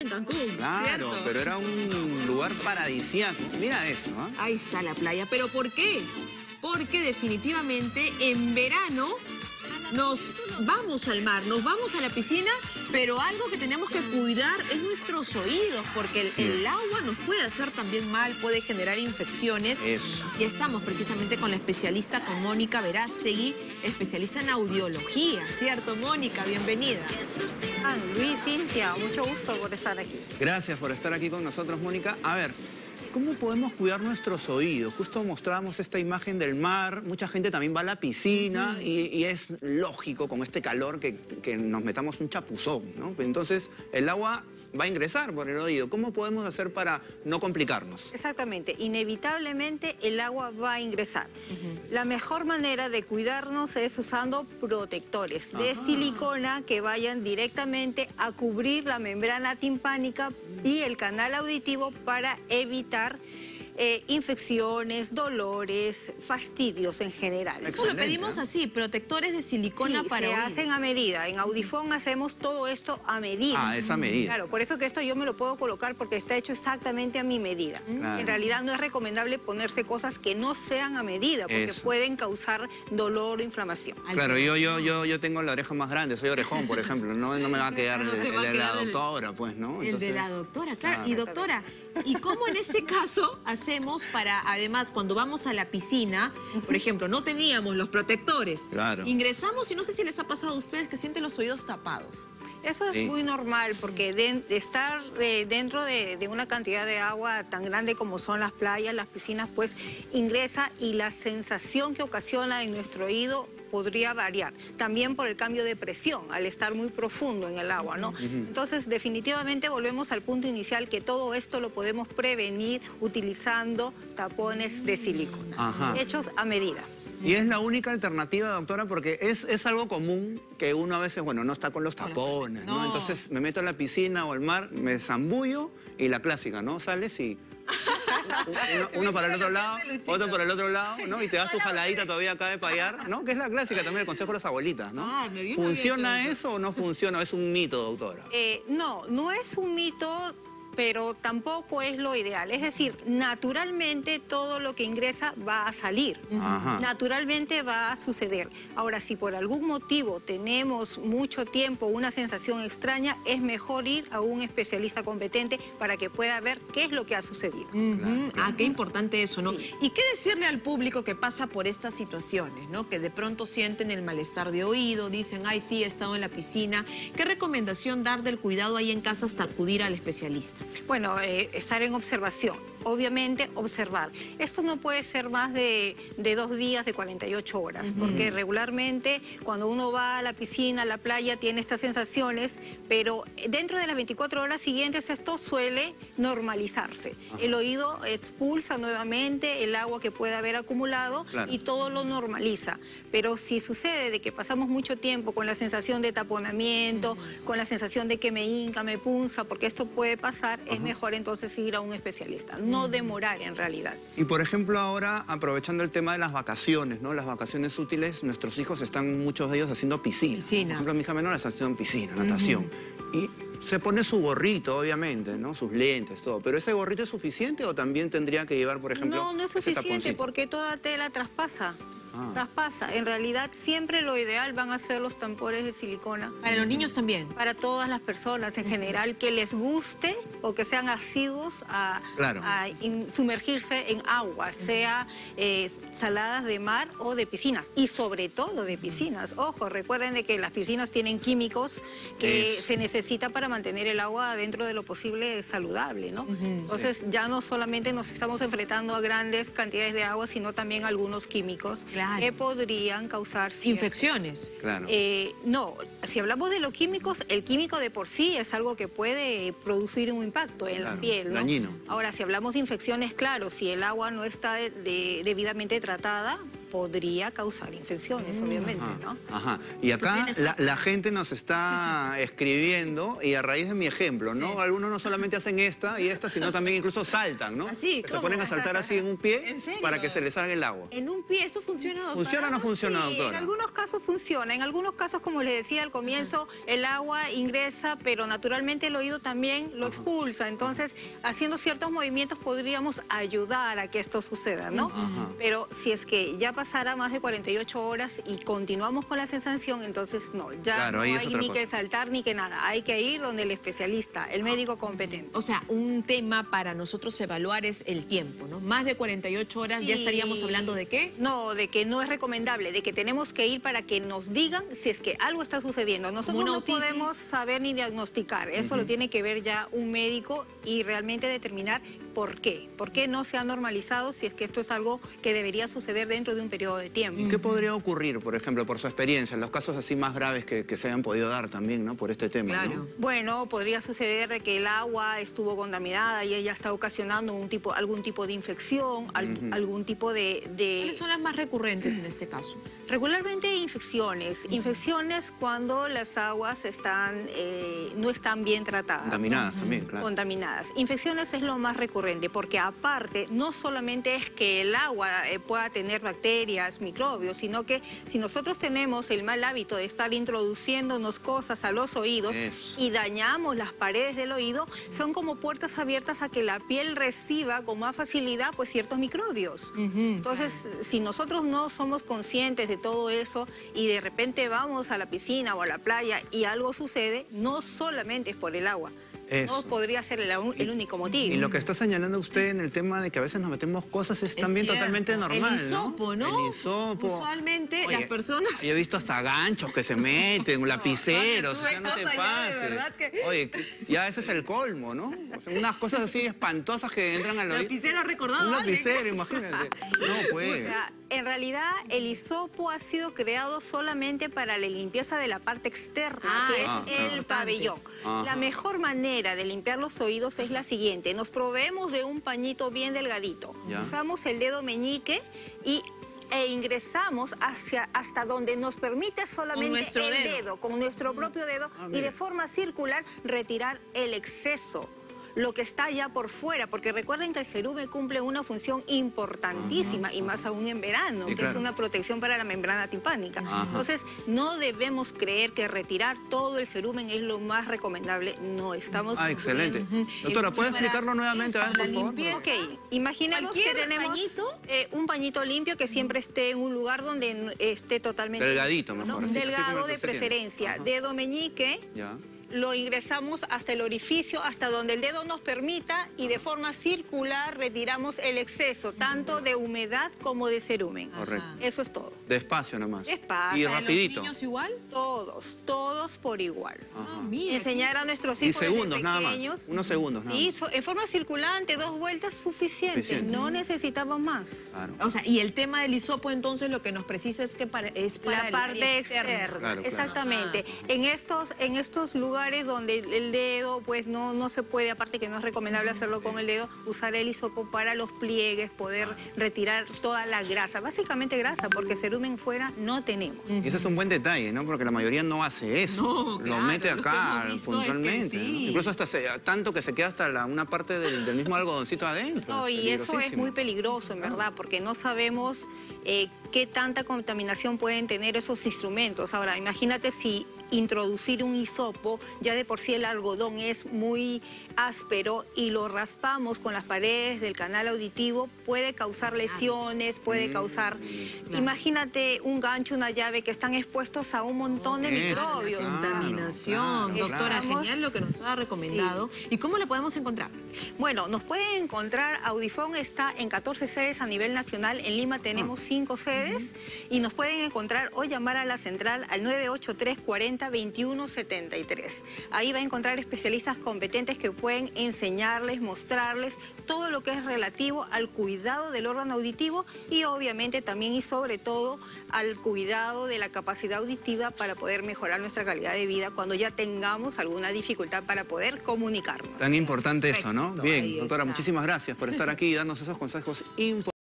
en Cancún, Claro, ¿cierto? pero era un lugar paradisíaco. Mira eso, ¿ah? Ahí está la playa. ¿Pero por qué? Porque definitivamente en verano nos vamos al mar, nos vamos a la piscina, pero algo que tenemos que cuidar es nuestros oídos, porque el agua nos puede hacer también mal, puede generar infecciones. Eso. Y estamos precisamente con la especialista, con Mónica Verástegui, especialista en audiología, ¿cierto, Mónica? Bienvenida. Luis, Cintia, mucho gusto por estar aquí. Gracias por estar aquí con nosotros, Mónica. A ver, ¿cómo podemos cuidar nuestros oídos? Justo mostrábamos esta imagen del mar, mucha gente también va a la piscina y es lógico con este calor que nos metamos un chapuzón, ¿no? Entonces el agua va a ingresar por el oído. ¿Cómo podemos hacer para no complicarnos? Exactamente, inevitablemente el agua va a ingresar. La mejor manera de cuidarnos es usando protectores de silicona que vayan directamente a cubrir la membrana timpánica y el canal auditivo para evitar infecciones, dolores, fastidios en general. Eso lo pedimos así, protectores de silicona para se oídos. hacen a medida. En Audifón hacemos todo esto a medida. Ah, esa medida. Claro, por eso que esto yo me lo puedo colocar porque está hecho exactamente a mi medida. Claro. En realidad no es recomendable ponerse cosas que no sean a medida porque pueden causar dolor o inflamación. Claro, yo tengo la oreja más grande, soy orejón, por ejemplo. No me va a quedar No te va a el de la quedar doctora, pues, ¿no? El de la doctora, claro. Y doctora, ¿y cómo en este caso hacemos para, además, cuando vamos a la piscina, por ejemplo, no teníamos los protectores? Claro. Ingresamos y no sé si les ha pasado a ustedes que sienten los oídos tapados. Eso es muy normal porque de estar dentro de una cantidad de agua tan grande como son las playas, las piscinas, pues ingresa y la sensación que ocasiona en nuestro oído podría variar. También por el cambio de presión, al estar muy profundo en el agua, ¿no? Entonces, definitivamente volvemos al punto inicial que todo esto lo podemos prevenir utilizando tapones de silicona, hechos a medida. Y es la única alternativa, doctora, porque es algo común que uno a veces, bueno, no está con los tapones, ¿no? Entonces me meto a la piscina o al mar, me zambullo y la clásica, ¿no? Sales y uno para el otro lado, otro para el otro lado, ¿no? Y te das tu jaladita todavía acá de payar, ¿no? Que es la clásica también, el consejo de las abuelitas, ¿no? ¿Funciona eso o no funciona? ¿Es un mito, doctora? No es un mito, pero tampoco es lo ideal. Es decir, naturalmente todo lo que ingresa va a salir. Naturalmente va a suceder. Ahora, si por algún motivo tenemos mucho tiempo una sensación extraña, es mejor ir a un especialista competente para que pueda ver qué es lo que ha sucedido. Ah, qué importante eso, ¿no? ¿Y qué decirle al público que pasa por estas situaciones, ¿no? Que de pronto sienten el malestar de oído, dicen, ay, sí, he estado en la piscina. ¿Qué recomendación dar del cuidado ahí en casa hasta acudir al especialista? Bueno, estar en observación. Obviamente, observar. Esto no puede ser más de 2 días, de 48 horas, porque regularmente cuando uno va a la piscina, a la playa, tiene estas sensaciones, pero dentro de las 24 horas siguientes esto suele normalizarse. El oído expulsa nuevamente el agua que puede haber acumulado y todo lo normaliza. Pero si sucede de que pasamos mucho tiempo con la sensación de taponamiento, con la sensación de que me hinca, me punza, porque esto puede pasar, es mejor entonces ir a un especialista. No demorar en realidad. Y por ejemplo ahora, aprovechando el tema de las vacaciones, ¿no? Las vacaciones útiles, nuestros hijos están, muchos de ellos, haciendo piscina. Por ejemplo, mi hija menor está haciendo piscina, natación. Y se pone su gorrito, obviamente, ¿no? Sus lentes, todo. ¿Pero ese gorrito es suficiente o también tendría que llevar, por ejemplo, no es suficiente porque toda tela traspasa. Traspasa. En realidad siempre lo ideal van a ser los tapones de silicona. ¿Para los niños también? Para todas las personas en general que les guste o que sean asiduos a sumergirse en agua, sea saladas de mar o de piscinas. Y sobre todo de piscinas. Ojo, recuerden de que las piscinas tienen químicos que se necesita para mantener el agua dentro de lo posible saludable, ¿no? Entonces ya no solamente nos estamos enfrentando a grandes cantidades de agua, sino también algunos químicos que podrían causar infecciones. No, si hablamos de los químicos, el químico de por sí es algo que puede producir un impacto en la piel, ¿no? Dañino. Ahora, si hablamos de infecciones, claro, si el agua no está debidamente tratada, podría causar infecciones, obviamente, ¿no? Ajá. Y acá la gente nos está escribiendo, y a raíz de mi ejemplo, ¿no? Sí. Algunos no solamente hacen esta y esta, sino también incluso saltan, ¿no? ¿Así? Se ponen a saltar así en un pie ¿En serio? para que se les salga el agua. ¿En un pie eso funciona, doctora? ¿Funciona o no funciona, Sí, doctora? en algunos casos funciona. En algunos casos, como les decía al comienzo, el agua ingresa, pero naturalmente el oído también lo expulsa. Entonces, haciendo ciertos movimientos podríamos ayudar a que esto suceda, ¿no? Pero si es que ya pasara más de 48 horas y continuamos con la sensación, entonces no, ya Claro, no ahí es hay otra ni cosa. que saltar ni que nada. Hay que ir donde el especialista, el médico competente. O sea, un tema para nosotros evaluar es el tiempo, ¿no? Más de 48 horas, Sí. ¿ya estaríamos hablando de qué? No, de que no es recomendable, de que tenemos que ir para que nos digan si es que algo está sucediendo. Nosotros una no otitis. podemos saber ni diagnosticar, eso lo tiene que ver ya un médico y realmente determinar por qué no se ha normalizado si es que esto es algo que debería suceder dentro de un periodo de tiempo. ¿Qué podría ocurrir, por ejemplo, por su experiencia, en los casos así más graves que se hayan podido dar también, ¿no? Por este tema, Claro. ¿no? Bueno, podría suceder de que el agua estuvo contaminada y ella está ocasionando algún tipo de infección, algún tipo de... ¿Cuáles son las más recurrentes en este caso? Regularmente infecciones. Infecciones cuando las aguas no están bien tratadas. Contaminadas también, claro. Contaminadas. Infecciones es lo más recurrente porque aparte no solamente es que el agua pueda tener bacterias, microbios, sino que si nosotros tenemos el mal hábito de estar introduciéndonos cosas a los oídos y dañamos las paredes del oído, son como puertas abiertas a que la piel reciba con más facilidad pues ciertos microbios. Entonces, si nosotros no somos conscientes de todo eso y de repente vamos a la piscina o a la playa y algo sucede, no solamente es por el agua. Eso. No podría ser el único motivo. Y lo que está señalando usted en el tema de que a veces nos metemos cosas es también cierto. totalmente normal, El hisopo, ¿no? El hisopo. Usualmente Oye, las personas... Yo he visto hasta ganchos que se meten, lapiceros, tú o sea, no te estás allá, de pases. verdad que- Oye, ya ese es el colmo, ¿no? O sea, unas cosas así espantosas que entran al oído. Lapicero ha recordado Un a alguien. lapicero, imagínate. No, pues. O sea, en realidad el hisopo ha sido creado solamente para la limpieza de la parte externa, que eso es es el importante. pabellón. Ajá. La mejor manera de limpiar los oídos es la siguiente. Nos proveemos de un pañito bien delgadito. Ya. Usamos el dedo meñique e ingresamos hasta donde nos permite solamente nuestro el dedo. dedo, con nuestro propio dedo, y de forma circular retirar el exceso, lo que está ya por fuera, porque recuerden que el cerumen cumple una función importantísima, y más aún en verano, Sí, que claro. es una protección para la membrana timpánica. Ajá. Entonces, no debemos creer que retirar todo el cerumen es lo más recomendable. No estamos... Excelente. Doctora, ¿puede para explicarlo nuevamente? eso, A ver, por la favor. limpieza. Ok, imaginemos que ¿Cualquier tenemos pañito? un pañito limpio que siempre esté en un lugar donde esté totalmente... Delgadito, ¿no? mejor, así como Delgado el que de usted tiene. preferencia. Ajá. Dedo meñique. Ya. Lo ingresamos hasta el orificio, hasta donde el dedo nos permita, y de forma circular retiramos el exceso, tanto de humedad como de cerumen. Correcto. Eso es todo. Despacio nomás. Despacio. Y ¿A los rapidito. ¿Los niños igual? Todos por igual. Ajá. Mira, Enseñar a nuestros Y hijos desde segundos nada más. pequeños. Unos segundos nada Sí, más. en forma circulante, 2 vueltas suficiente. No necesitamos más. Claro. O sea, y el tema del hisopo, entonces, lo que nos precisa es que es para La el parte área externa, Claro, claro. exactamente. En estos lugares donde el dedo pues no se puede, aparte que no es recomendable hacerlo con el dedo, usar el hisopo para los pliegues, poder retirar toda la grasa, básicamente grasa, porque cerumen fuera no tenemos. Y ese es un buen detalle, ¿no? Porque la mayoría no hace eso. No, Lo claro, mete lo que acá hemos visto puntualmente. es que ¿no? sí. Incluso hasta tanto que se queda hasta una parte del mismo algodoncito adentro. No, y eso es peligrosísimo. muy peligroso, en verdad, porque no sabemos qué tanta contaminación pueden tener esos instrumentos. Ahora, imagínate si introducir un hisopo, ya de por sí el algodón es muy áspero y lo raspamos con las paredes del canal auditivo, puede causar lesiones, puede causar... Imagínate un gancho, una llave que están expuestos a un montón de Eso, microbios. claro. Contaminación. claro, Doctora, claro. genial lo que nos ha recomendado. ¿Y cómo la podemos encontrar? Bueno, nos pueden encontrar, Audifón está en 14 sedes a nivel nacional, en Lima tenemos 5 sedes, y nos pueden encontrar o llamar a la central al 983 40 21 73. Ahí va a encontrar especialistas competentes que pueden enseñarles, mostrarles todo lo que es relativo al cuidado del órgano auditivo y obviamente también y sobre todo al cuidado de la capacidad auditiva para poder mejorar nuestra calidad de vida cuando ya tengamos alguna dificultad para poder comunicarnos. Tan importante eso, ¿no? Perfecto, Bien, ahí doctora, está. muchísimas gracias por estar aquí y darnos esos consejos importantes.